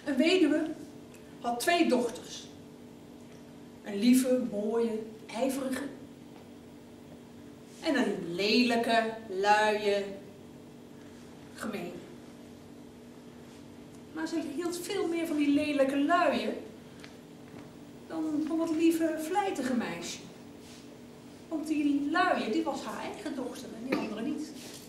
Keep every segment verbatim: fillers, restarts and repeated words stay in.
Een weduwe had twee dochters. Een lieve, mooie, ijverige. En een lelijke, luie, gemeen. Maar ze hield veel meer van die lelijke luie dan van dat lieve, vlijtige meisje. Want die luie, die was haar eigen dochter en die andere niet.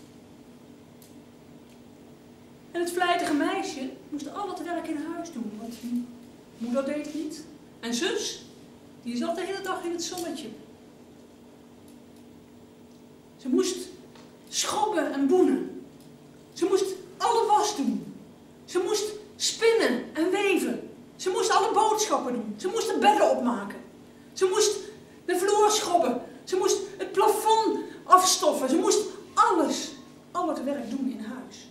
En het vlijtige meisje moest al het werk in huis doen, want moeder deed het niet. En zus, die zat de hele dag in het zonnetje. Ze moest schrobben en boenen. Ze moest alle was doen. Ze moest spinnen en weven. Ze moest alle boodschappen doen. Ze moest de bedden opmaken. Ze moest de vloer schrobben. Ze moest het plafond afstoffen. Ze moest alles, al het werk doen in huis.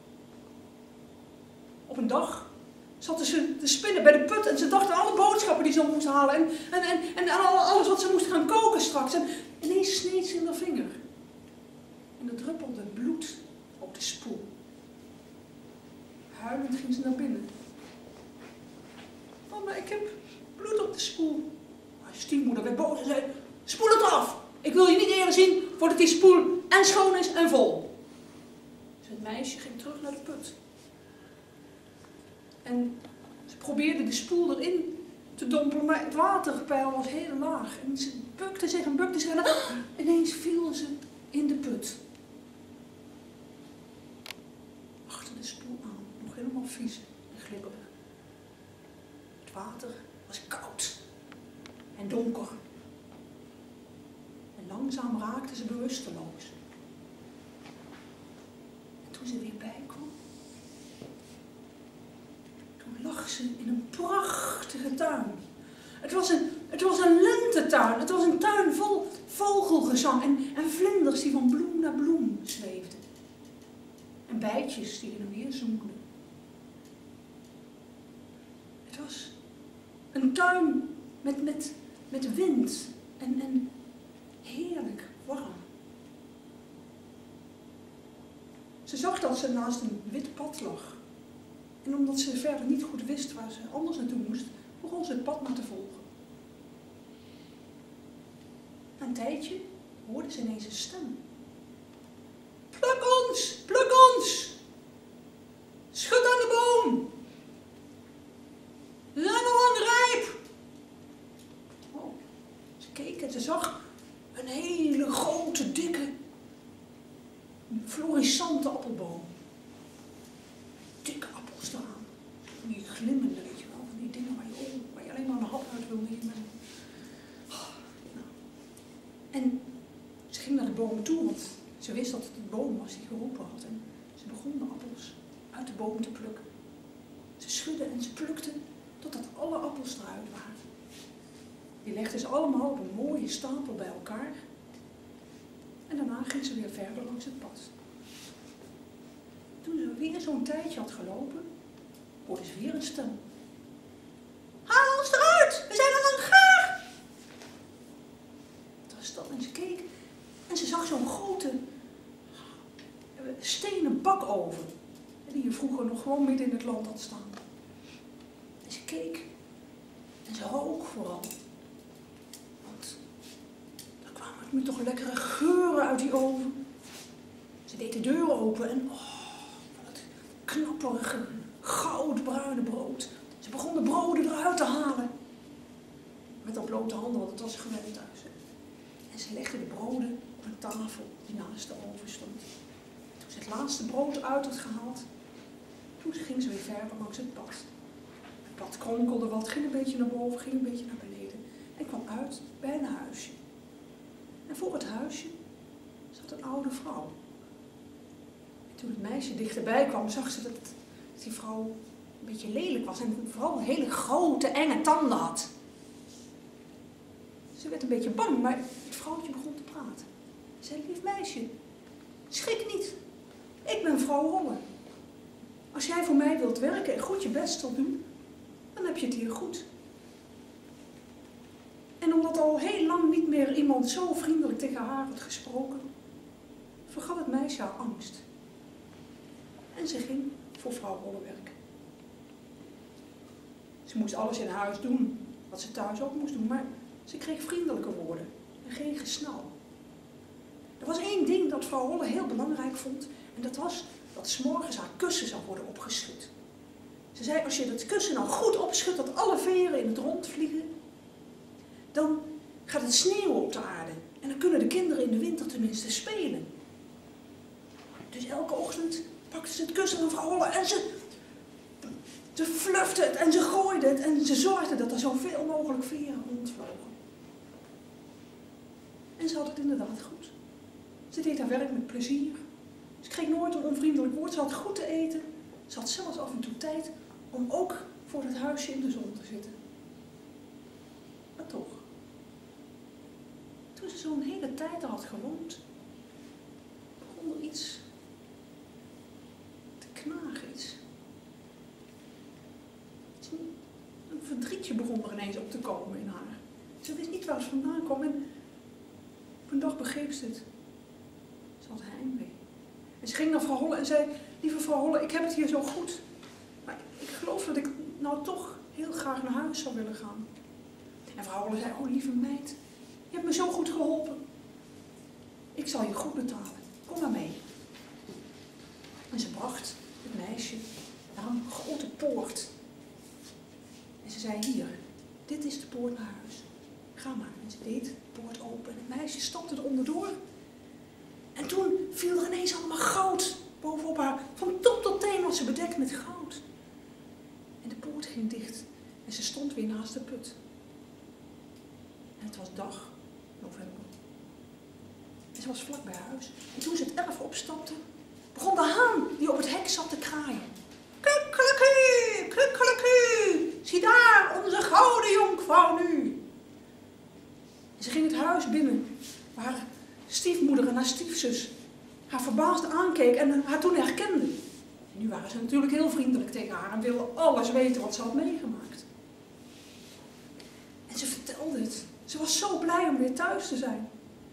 Op een dag zat ze te spinnen bij de put en ze dacht aan alle boodschappen die ze moest halen. En, en, en, en alles wat ze moest gaan koken straks. En ineens sneed ze in haar vinger. En er druppelde bloed op de spoel. Huilend ging ze naar binnen. Mama, ik heb bloed op de spoel. Haar stiefmoeder werd boos en zei, spoel het af. Ik wil je niet eerder zien voordat die spoel en schoon is en vol. Dus het meisje ging terug naar de put. En ze probeerde de spoel erin te dompelen, maar het waterpeil was heel laag. En ze bukte zich en bukte zich en ah, ineens viel ze in de put. Achter de spoel aan, nog helemaal vies en glibberig. Het water was koud en donker. En langzaam raakte ze bewusteloos. En toen ze weer bijkwam, toen lag ze in een prachtige tuin. Het was een, het was een lentetuin. Het was een tuin vol vogelgezang en, en vlinders die van bloem naar bloem zweefden. En bijtjes die in en weer zoemden. Het was een tuin met, met, met wind en, en heerlijk warm. Ze zag dat ze naast een wit pad lag. En omdat ze verder niet goed wist waar ze anders naartoe moest, begon ze het pad maar te volgen. Na een tijdje hoorde ze ineens een stem. Pluk ons, pluk ons! Schud aan de boom! We zijn al lang rijp! Oh, ze keek en ze zag een hele grote, dikke, florissante appelboom. Dikke appels eraan. Van die glimmende, weet je wel. Van die dingen waar je, oh, waar je alleen maar een hap uit wil nemen. Oh, nou. En ze ging naar de boom toe, want ze wist dat het een boom was die geroepen had. En ze begon de appels uit de boom te plukken. Ze schudde en ze plukte totdat alle appels eruit waren. Die legde ze allemaal op een mooie stapel bij elkaar. En daarna ging ze weer verder langs het pad. Toen ze weer zo'n tijdje had gelopen, hoorde ze weer een stem. Haal ons eruit! We zijn al lang gaar! Het was dat en ze keek en ze zag zo'n grote stenen bakoven. Die je vroeger nog gewoon midden in het land had staan. En ze keek en ze rook vooral. Want er kwamen nu toch lekkere geuren uit die oven. Ze deed de deur open en oh, wat knapperige goudbruine brood. Ze begon de broden eruit te halen. Met op blote handen, want het was gewend thuis. En ze legde de broden op een tafel die naast de oven stond. Toen ze het laatste brood uit had gehaald, toen ging ze weer verder langs het pad. Het pad kronkelde wat, ging een beetje naar boven, ging een beetje naar beneden. En kwam uit bij een huisje. En voor het huisje zat een oude vrouw. En toen het meisje dichterbij kwam, zag ze dat die vrouw een beetje lelijk was. En vooral hele grote, enge tanden had. Ze werd een beetje bang, maar het vrouwtje begon te praten. Ze zei, lief meisje, schrik niet. Ik ben vrouw Holle. Als jij voor mij wilt werken en goed je best wilt doen, dan heb je het hier goed. En omdat al heel lang niet meer iemand zo vriendelijk tegen haar had gesproken, vergat het meisje haar angst. En ze ging voor vrouw Holle werken. Ze moest alles in huis doen, wat ze thuis ook moest doen, maar ze kreeg vriendelijke woorden en geen gesnauw. Er was één ding dat vrouw Holle heel belangrijk vond, en dat was dat 's morgens haar kussen zou worden opgeschud. Ze zei, als je dat kussen nou goed opschudt, dat alle veren in het rond vliegen, dan gaat het sneeuwen op de aarde. En dan kunnen de kinderen in de winter tenminste spelen. Dus elke ochtend pakte ze het kussen van vrouw Holle en ze, ze flufte het en ze gooide het en ze zorgde dat er zoveel mogelijk veren rondvlogen. En ze had het inderdaad goed. Ze deed haar werk met plezier. Ze kreeg nooit een onvriendelijk woord. Ze had goed te eten. Ze had zelfs af en toe tijd om ook voor het huisje in de zon te zitten. Maar toch, toen ze zo'n hele tijd er had gewoond, begon er iets te knagen. Iets. Een verdrietje begon er ineens op te komen in haar. Ze wist niet waar het vandaan kwam en op een dag begreep ze het. Ze had heimwee. En ze ging naar vrouw Holle en zei, lieve vrouw Holle, ik heb het hier zo goed. Maar ik geloof dat ik nou toch heel graag naar huis zou willen gaan. En vrouw Holle zei, oh lieve meid, je hebt me zo goed geholpen. Ik zal je goed betalen. Kom maar mee. En ze bracht het meisje naar een grote poort. En ze zei, hier, dit is de poort naar huis. Ga maar. En ze deed de poort open en het meisje stapte er onderdoor. En toen viel er ineens allemaal goud bovenop haar. Van top tot teen was ze bedekt met goud. En de poort ging dicht en ze stond weer naast de put. En het was dag november. En ze was vlak bij huis. En toen ze het erf opstapte, begon de haan die op het hek zat te kraaien. Kukkeleku, kukkeleku, zie daar onze gouden jonkvrouw nu. En ze ging het huis binnen, waar haar stiefmoeder en haar stiefzus haar verbaasd aankeek en haar toen herkende. En nu waren ze natuurlijk heel vriendelijk tegen haar en wilden alles weten wat ze had meegemaakt. En ze vertelde het. Ze was zo blij om weer thuis te zijn.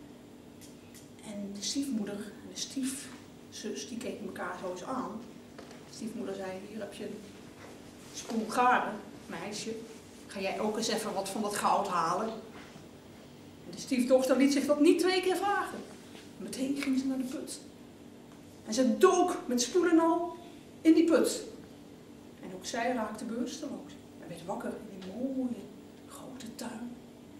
En de stiefmoeder en de stiefzus, die keken elkaar zo eens aan. De stiefmoeder zei, hier heb je een spoel garen, meisje. Ga jij ook eens even wat van dat goud halen? En de stiefdochter liet zich dat niet twee keer vragen. En meteen ging ze naar de put. En ze dook met spoel en al in die put. En ook zij raakte bewusteloos. En werd wakker in die mooie grote tuin.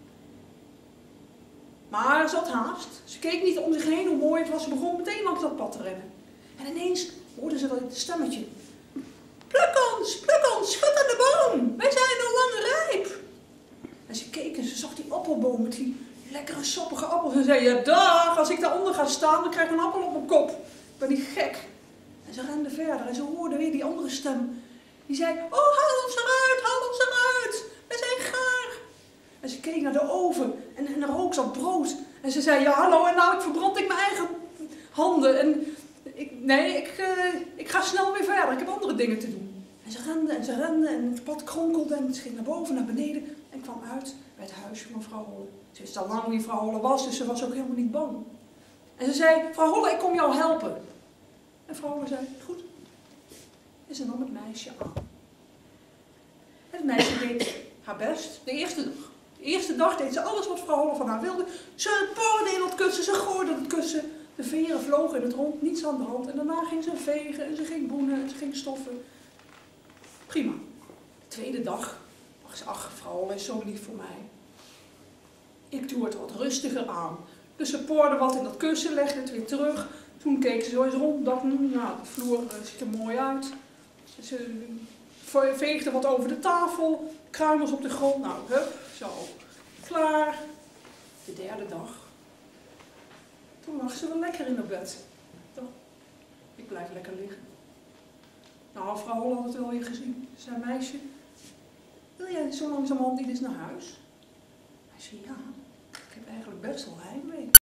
Maar ze had haast. Ze keek niet om zich heen hoe mooi het was. Ze begon meteen langs dat pad te rennen. En ineens hoorde ze dat stemmetje. Pluk ons, pluk ons, schud aan de boom. Wij zijn al lang rijp. En ze keek en ze zag die appelboom met die lekkere sappige appels. En zei, ja dag, als ik daaronder ga staan, dan krijg ik een appel op mijn kop. Ik ben niet gek. En ze rende verder en ze hoorde weer die andere stem. Die zei, oh haal ons eruit, haal ons eruit. We zijn gaar. En ze keek naar de oven en in de rook zat brood. En ze zei, ja hallo, en nou ik verbrand ik mijn eigen handen. En ik, nee, ik, uh, ik ga snel weer verder, ik heb andere dingen te doen. En ze rende en ze rende en het pad kronkelde en ze ging naar boven, naar beneden. En kwam uit bij het huisje van mevrouw Holle. Ze wist al lang wie mevrouw Holle was, dus ze was ook helemaal niet bang. En ze zei, mevrouw Holle, ik kom jou helpen. En mevrouw Holle zei, goed. En ze nam het meisje aan. En het meisje deed haar best de eerste dag. De eerste dag deed ze alles wat mevrouw Holle van haar wilde. Ze porde in het kussen, ze gooide het kussen. De veren vlogen in het rond, niets aan de hand. En daarna ging ze vegen en ze ging boenen en ze ging stoffen. Prima. De tweede dag dacht ze, ach, mevrouw Holle is zo lief voor mij. Ik doe het wat rustiger aan. Dus ze porde wat in dat kussen, legde het weer terug. Toen keek ze zo eens rond, dacht, nou, de vloer ziet er mooi uit. Ze veegde wat over de tafel, kruimels op de grond. Nou, hup, zo. Klaar. De derde dag. Toen lag ze wel lekker in haar bed. Toch? Ik blijf lekker liggen. Nou, mevrouw Holle had het wel weer gezien. Ze zei, meisje, wil jij zo langzamerhand niet eens naar huis? Hij zei, ja, ik heb eigenlijk best wel heimwee.